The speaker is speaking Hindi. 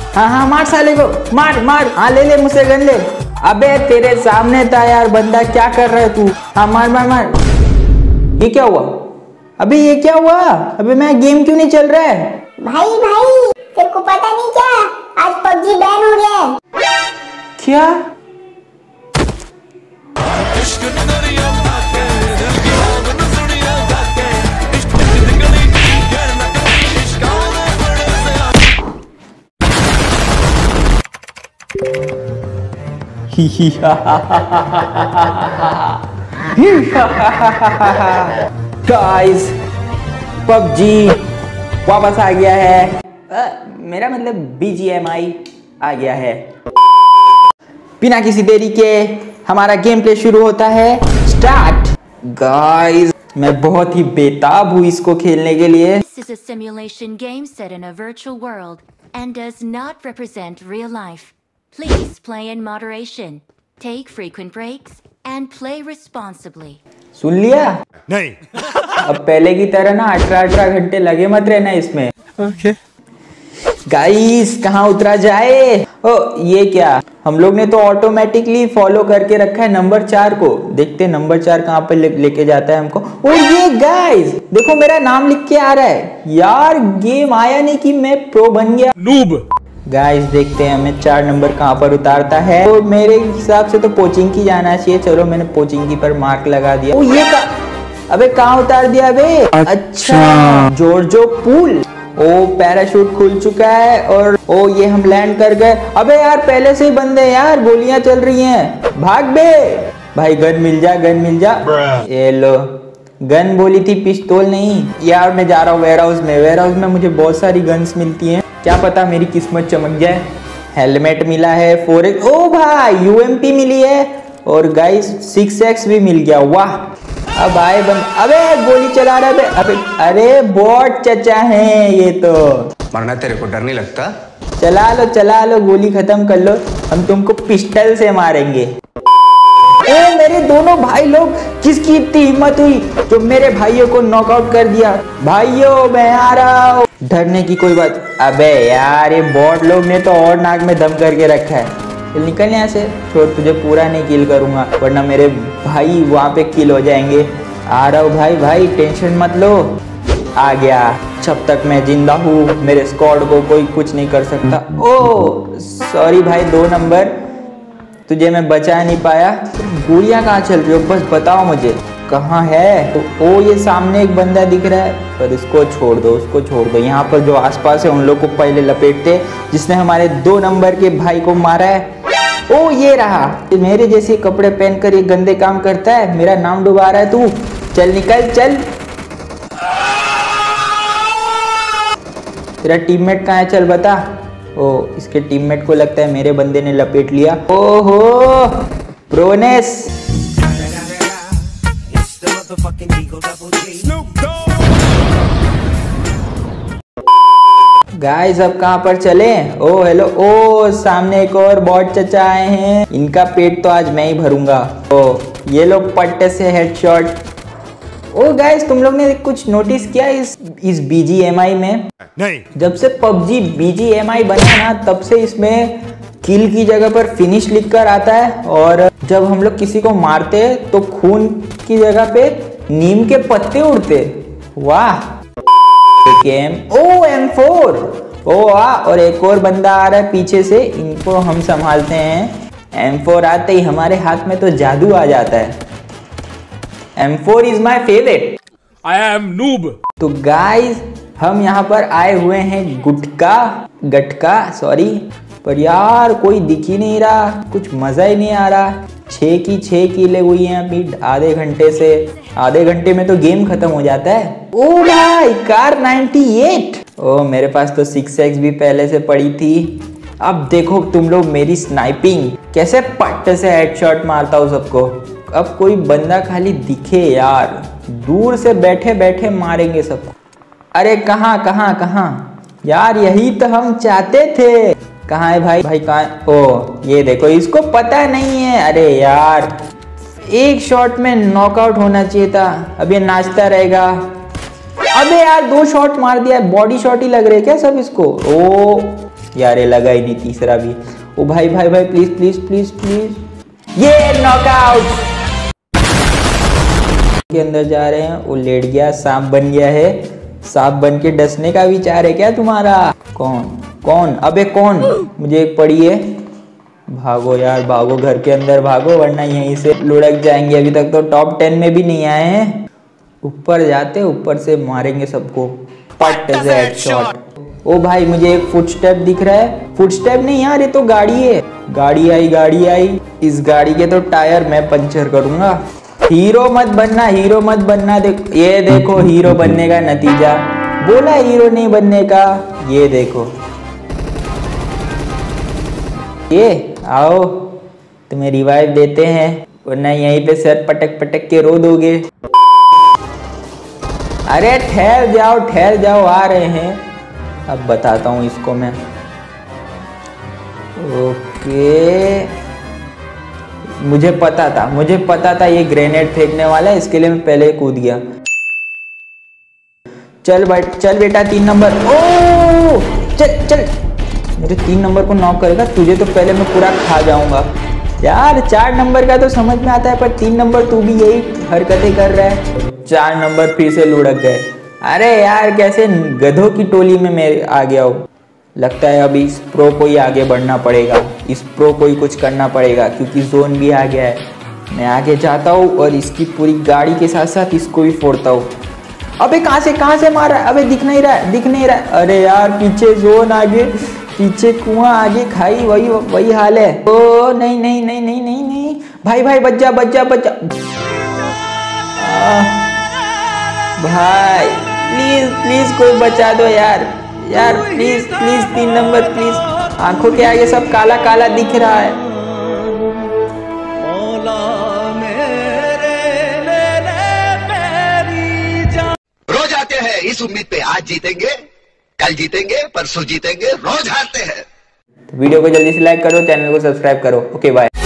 हाँ हाँ मार साले को, मार मार। हाँ ले ले मुझसे गन ले। अबे तेरे सामने था यार बंदा, क्या कर रहा है तू? हाँ मार मार मार। ये क्या हुआ? अबे ये क्या हुआ? अबे मैं गेम क्यों नहीं चल रहा है? भाई तेरे को पता नहीं क्या, आज पबजी बैन हो गया है। क्या? गाइस पबजी वापस आ गया है। मेरा मतलब BGMI आ गया है। बिना किसी देरी के हमारा गेम प्ले शुरू होता है। स्टार्ट। गाइस मैं बहुत ही बेताब हूँ इसको खेलने के लिए। This is a simulation game set in a virtual world and does not represent real life. Please play in moderation, take frequent breaks and play responsibly. सुन लिया? नहीं। अब पहले की तरह ना 18 घंटे लगे मत रहना इसमें। ओके। गाइस कहाँ उतरा जाए? ओ ये क्या, हम लोग ने तो ऑटोमेटिकली फॉलो करके रखा है नंबर 4 को। देखते हैं नंबर 4 कहाँ पे लेके जाता है हमको। और ये गाइस देखो मेरा नाम लिख के आ रहा है यार। गेम आया नहीं कि मैं प्रो बन गया। नूब। गाइस देखते हैं हमें 4 नंबर कहाँ पर उतारता है। तो मेरे हिसाब से तो पोचिंग की जाना चाहिए। चलो मैंने पोचिंग की पर मार्क लगा दिया। ओ ये अबे कहाँ उतार दिया अबे? अच्छा जॉर्जो पूल। ओ पैराशूट खुल चुका है और ओ ये हम लैंड कर गए। अबे यार पहले से ही बंदे यार, गोलियां चल रही हैं। भाग बे भाई, गन मिल जा गन मिल जा। ये लो गन बोली थी, पिस्तौल नहीं। यार मैं जा रहा हूँ वेयर हाउस में। वेयर हाउस में मुझे बहुत सारी गन्स मिलती हैं, क्या पता मेरी किस्मत चमक जाए। हेलमेट मिला है 4x। ओ भाई UMP मिली है और गाइस 6x भी मिल गया। वाह। अब आए बंद। अबे गोली चला रहा है अबे। अरे बॉट चचा हैं ये तो। मरना तेरे को डर नहीं लगता? चला लो गोली खत्म कर लो, हम तुमको पिस्टल से मारेंगे। ए मेरे दोनों भाई लोग, किसकी इतनी हिम्मत हुई जो मेरे भाइयों को नॉकआउट कर दिया? भाइयों मैं आ रहा हूँ। डरने की कोई बात। अबे यार ये बॉट लोग ने तो और नाक में दम करके रखा है। निकल यहाँ से, छोड़ तुझे पूरा नहीं किल करूंगा वरना मेरे भाई वहाँ पे किल हो जाएंगे। आ रहा हूँ भाई टेंशन मत लो। आ गया। जब तक मैं जिंदा हूँ मेरे स्क्वाड को कोई कुछ नहीं कर सकता। ओ सॉरी भाई 2 नंबर, तुझे मैं बचा नहीं पाया। गोलियाँ कहाँ चल रही हो बस बताओ मुझे कहाँ है। तो ओ ये सामने एक बंदा दिख रहा है, पर उसको छोड़ दो। यहाँ पर जो आसपास है उन लोग को पहले लपेटते, जिसने हमारे 2 नंबर के भाई को मारा है। ओ ये रहा। मेरे जैसे कपड़े पहनकर ये गंदे काम करता है, मेरा नाम डुबा रहा है तू। चल निकल चल। तेरा टीममेट कहाँ है चल बता। ओ इसके टीममेट को लगता है मेरे बंदे ने लपेट लिया। ओहो प्रोनेस। गाइस अब कहाँ पर चले? ओ हेलो। ओ सामने एक और बॉट चचा आए हैं, इनका पेट तो आज मैं ही भरूंगा। ओ ये लोग पट्टे से हेडशॉट। ओ गाइस तुम लोग ने कुछ नोटिस किया इस BGMI में? नहीं। जब से PUBG BGMI बना ना तब से इसमें किल की जगह पर फिनिश लिखकर आता है, और जब हम लोग किसी को मारते तो खून की जगह पे नीम के पत्ते उड़ते। वाह। ओ M4। ओ और एक और बंदा आ रहा है पीछे से, इनको हम संभालते हैं। M4 आते ही हमारे हाथ में तो जादू आ जाता है। M4 is my favourite. I am noob. तो गाइस हम यहाँ पर आए हुए हैं गटका सॉरी, पर यार कोई दिख ही नहीं रहा, कुछ मजा ही नहीं आ रहा। 6 की 6 किले हुई हैं अभी आधे घंटे से। आधे घंटे में तो गेम खत्म हो जाता है। ओ भाई कार 98। ओ मेरे पास तो 6x भी पहले से पड़ी थी। अब देखो तुम लोग मेरी स्नाइपिंग, कैसे पट्टे से हेडशॉट मारता हूँ सबको। अब कोई बंदा खाली दिखे यार, दूर से बैठे बैठे मारेंगे सबको। अरे कहाँ यार, यही तो हम चाहते थे। कहाँ है भाई कहाँ है? ओ ये देखो, इसको पता नहीं है। अरे यार एक शॉट में नॉकआउट होना चाहिए था, अब ये नाचता रहेगा। अबे यार 2 शॉट मार दिया, बॉडी शॉट ही लग रहे क्या सब इसको। ओ यार ये लगा ही नहीं तीसरा भी। ओ भाई भाई भाई प्लीज प्लीज प्लीज प्लीज। ये नॉकआउट। के अंदर जा रहे हैं, वो लेट गया, सांप बन गया है। सांप बन के डसने का विचार है क्या तुम्हारा? कौन कौन? अबे कौन? मुझे एक पड़ी है। भागो यार भागो, घर के अंदर भागो वरना यहीं से लुढ़क जाएंगे। अभी तक तो टॉप 10 में भी नहीं आए हैं। ऊपर जाते, ऊपर से मारेंगे सबको। पट हेडशॉट। ओ भाई मुझे एक फुटस्टेप दिख रहा है। फुटस्टेप नहीं यार, ये तो गाड़ी है। गाड़ी आई गाड़ी आई। इस गाड़ी के तो टायर मैं पंचर करूंगा। हीरो मत बनना, हीरो मत बनना। ये देखो हीरो बनने का नतीजा। बोला हीरो नहीं बनने का, ये देखो। ये आओ तुम्हें रिवाइव देते हैं, वरना यहीं पे सर पटक पटक के रो दोगे। अरे ठहर जाओ आ रहे हैं। अब बताता हूँ इसको मैं। ओके मुझे पता था ये ग्रेनेड फेंकने वाला है, इसके लिए मैं पहले कूद गया। चल बेटा 3 नंबर। ओ चल मेरे 3 नंबर को नॉक करेगा तुझे तो पहले मैं पूरा खा जाऊंगा। यार 4 नंबर का तो समझ में आता है, पर 3 नंबर तू भी यही हरकतें कर रहा है। 4 नंबर फिर से लुढ़क गए। अरे यार कैसे गधों की टोली में मैं आ गया हूँ। लगता है अभी इस प्रो को ही आगे बढ़ना पड़ेगा, इस प्रो को ही कुछ करना पड़ेगा, क्योंकि जोन भी आ गया है। मैं आगे जाता हूँ और इसकी पूरी गाड़ी के साथ साथ इसको भी फोड़ता हूँ। अबे कहाँ से मार रहा है? अबे दिख नहीं रहा। अरे यार पीछे जोन, आगे पीछे कुआं, आगे खाई, वही हाल है। ओ नहीं भाई बच जा। भाई प्लीज कोई बचा दो यार प्लीज 3 नंबर प्लीज। आंखों के आगे सब काला काला दिख रहा है। रोज आते हैं इस उम्मीद पे आज जीतेंगे, कल जीतेंगे, परसों जीतेंगे, रोज हारते हैं। वीडियो को जल्दी से लाइक करो, चैनल को सब्सक्राइब करो। Okay bye.